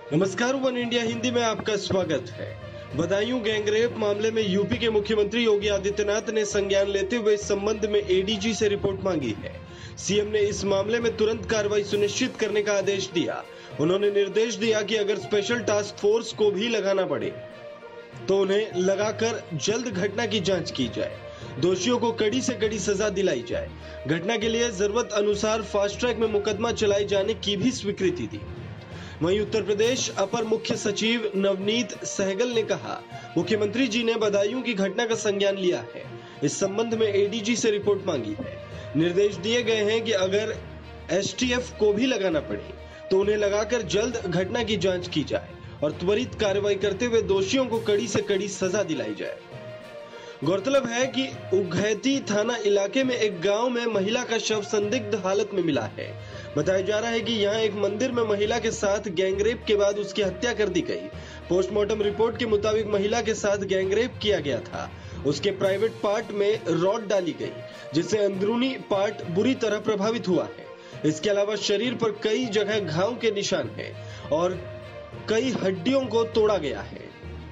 नमस्कार, one India Hindi में आपका स्वागत है। बदायूं गैंगरेप मामले में यूपी के मुख्यमंत्री योगी आदित्यनाथ ने संज्ञान लेते हुए इस संबंध में एडीजी से रिपोर्ट मांगी है। सीएम ने इस मामले में तुरंत कार्रवाई सुनिश्चित करने का आदेश दिया। उन्होंने निर्देश दिया कि अगर स्पेशल टास्क फोर्स को भी लगाना पड़े तो उन्हें लगाकर जल्द घटना की जांच की जाए, दोषियों को कड़ी से कड़ी सजा दिलाई जाए। घटना के लिए जरूरत अनुसार फास्ट ट्रैक में मुकदमा चलाए जाने की भी स्वीकृति दी। वहीं उत्तर प्रदेश अपर मुख्य सचिव नवनीत सहगल ने कहा, मुख्यमंत्री जी ने बदायूं की घटना का संज्ञान लिया है। इस संबंध में एडीजी से रिपोर्ट मांगी है। निर्देश दिए गए हैं कि अगर एसटीएफ को भी लगाना पड़े तो उन्हें लगाकर जल्द घटना की जांच की जाए और त्वरित कार्रवाई करते हुए दोषियों को कड़ी से कड़ी सजा दिलाई जाए। गौरतलब है कि उघैती थाना इलाके में एक गांव में महिला का शव संदिग्ध हालत में मिला है। बताया जा रहा है कि यहां एक मंदिर में महिला के साथ गैंगरेप के बाद उसकी हत्या कर दी गई। पोस्टमार्टम रिपोर्ट के मुताबिक महिला के साथ गैंगरेप किया गया था। उसके प्राइवेट पार्ट में रॉड डाली गई, जिससे अंदरूनी पार्ट बुरी तरह प्रभावित हुआ है। इसके अलावा शरीर पर कई जगह घाव के निशान हैं और कई हड्डियों को तोड़ा गया है।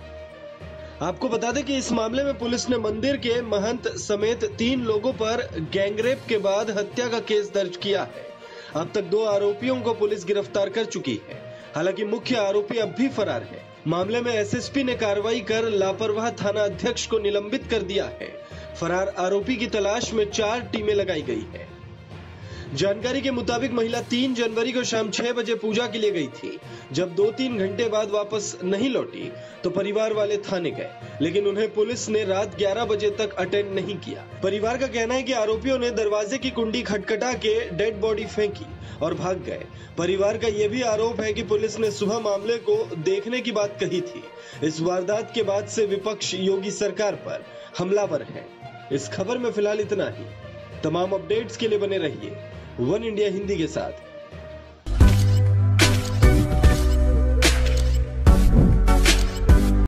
आपको बता दें कि इस मामले में पुलिस ने मंदिर के महंत समेत 3 लोगों पर गैंगरेप के बाद हत्या का केस दर्ज किया है। अब तक 2 आरोपियों को पुलिस गिरफ्तार कर चुकी है। हालांकि मुख्य आरोपी अब भी फरार है। मामले में एसएसपी ने कार्रवाई कर लापरवाह थाना अध्यक्ष को निलंबित कर दिया है। फरार आरोपी की तलाश में 4 टीमें लगाई गई है। जानकारी के मुताबिक महिला 3 जनवरी को शाम 6 बजे पूजा के लिए गई थी। जब 2-3 घंटे बाद वापस नहीं लौटी तो परिवार वाले थाने गए, लेकिन उन्हें पुलिस ने रात 11 बजे तक अटेंड नहीं किया। परिवार का कहना है कि आरोपियों ने दरवाजे की कुंडी खटखटा के डेड बॉडी फेंकी और भाग गए। परिवार का यह भी आरोप है कि पुलिस ने सुबह मामले को देखने की बात कही थी। इस वारदात के बाद से विपक्ष योगी सरकार पर हमलावर है। इस खबर में फिलहाल इतना ही। तमाम अपडेट्स के लिए बने रहिए वन इंडिया हिंदी के साथ।